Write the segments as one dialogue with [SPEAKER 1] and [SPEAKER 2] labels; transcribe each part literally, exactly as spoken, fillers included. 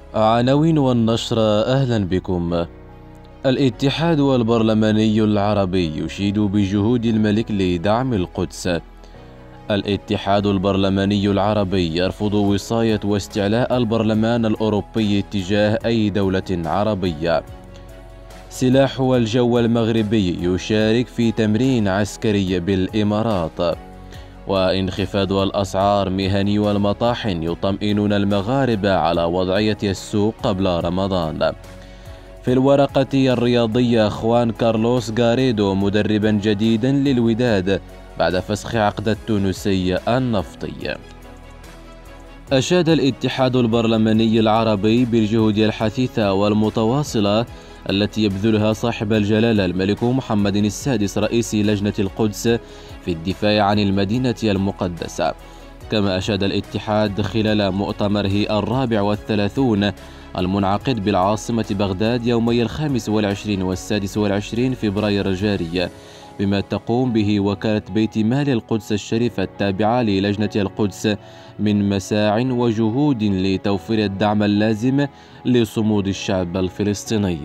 [SPEAKER 1] عناوين والنشر. أهلا بكم. الاتحاد البرلماني العربي يشيد بجهود الملك لدعم القدس. الاتحاد البرلماني العربي يرفض وصاية واستعلاء البرلمان الأوروبي تجاه أي دولة عربية. سلاح الجو المغربي يشارك في تمرين عسكري بالإمارات. وانخفاض الأسعار. مهني والمطاحن يطمئنون المغاربة على وضعية السوق قبل رمضان. في الورقة الرياضية، خوان كارلوس غاريدو مدربا جديدا للوداد بعد فسخ عقد التونسي النفطي. أشاد الاتحاد البرلماني العربي بالجهود الحثيثة والمتواصلة التي يبذلها صاحب الجلالة الملك محمد السادس رئيس لجنة القدس في الدفاع عن المدينة المقدسة. كما أشاد الاتحاد خلال مؤتمره الرابع والثلاثون المنعقد بالعاصمة بغداد يومي الخامس والعشرين والسادس والعشرين فبراير الجاري بما تقوم به وكالة بيت مال القدس الشريفة التابعة للجنة القدس من مساع وجهود لتوفير الدعم اللازم لصمود الشعب الفلسطيني.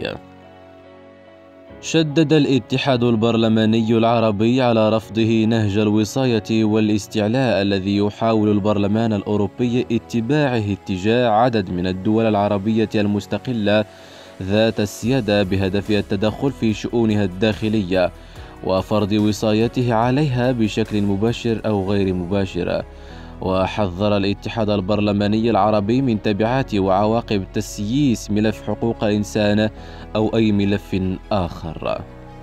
[SPEAKER 1] شدد الاتحاد البرلماني العربي على رفضه نهج الوصاية والاستعلاء الذي يحاول البرلمان الأوروبي اتباعه اتجاه عدد من الدول العربية المستقلة ذات السيادة بهدف التدخل في شؤونها الداخلية وفرض وصايته عليها بشكل مباشر أو غير مباشر. وحذر الاتحاد البرلماني العربي من تبعات وعواقب تسييس ملف حقوق الإنسان أو أي ملف آخر.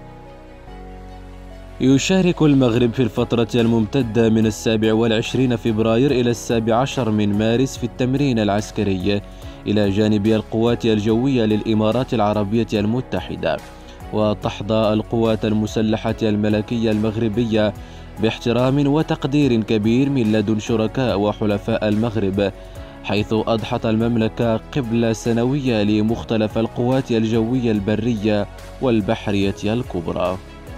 [SPEAKER 1] يشارك المغرب في الفترة الممتدة من السابع والعشرين فبراير إلى السابع عشر من مارس في التمرين العسكري إلى جانب القوات الجوية للإمارات العربية المتحدة. وتحظى القوات المسلحة الملكية المغربية باحترام وتقدير كبير من لدن شركاء وحلفاء المغرب، حيث أضحت المملكة قبلة سنوية لمختلف القوات الجوية البرية والبحرية الكبرى.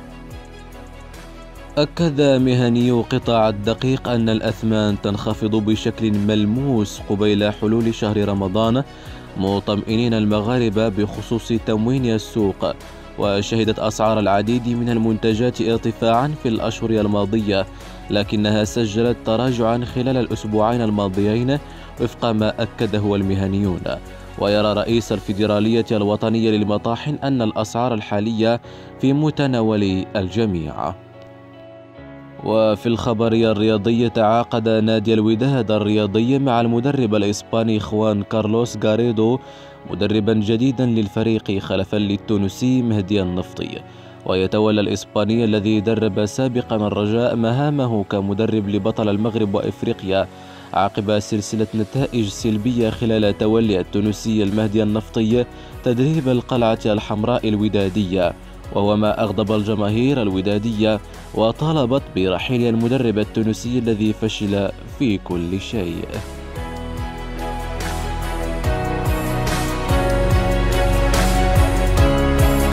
[SPEAKER 1] أكد مهني قطاع الدقيق أن الأثمان تنخفض بشكل ملموس قبيل حلول شهر رمضان، مطمئنين المغاربة بخصوص تموين السوق. وشهدت أسعار العديد من المنتجات ارتفاعا في الأشهر الماضية، لكنها سجلت تراجعا خلال الأسبوعين الماضيين وفق ما أكده المهنيون. ويرى رئيس الفيدرالية الوطنية للمطاحن أن الأسعار الحالية في متناول الجميع. وفي الخبر الرياضي، تعاقد نادي الوداد الرياضي مع المدرب الإسباني خوان كارلوس غاريدو مدربا جديدا للفريق خلفا للتونسي مهدي النفطي. ويتولى الإسباني الذي درب سابقا الرجاء مهامه كمدرب لبطل المغرب وإفريقيا عقب سلسلة نتائج سلبية خلال تولي التونسي المهدي النفطي تدريب القلعة الحمراء الودادية، وهو ما أغضب الجماهير الودادية وطالبت برحيل المدرب التونسي الذي فشل في كل شيء.